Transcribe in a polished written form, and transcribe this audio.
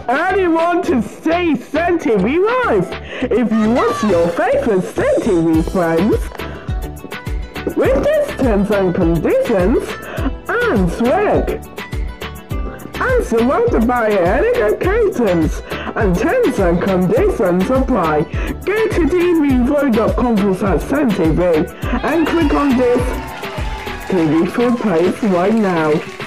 And you want to see Cmtv live if you want your favourite Cmtv friends. With these terms and conditions and swag. And surrounded by elegant curtains and terms and conditions apply. Go to tvvoid.com/Cmtv and click on this TV full page right now.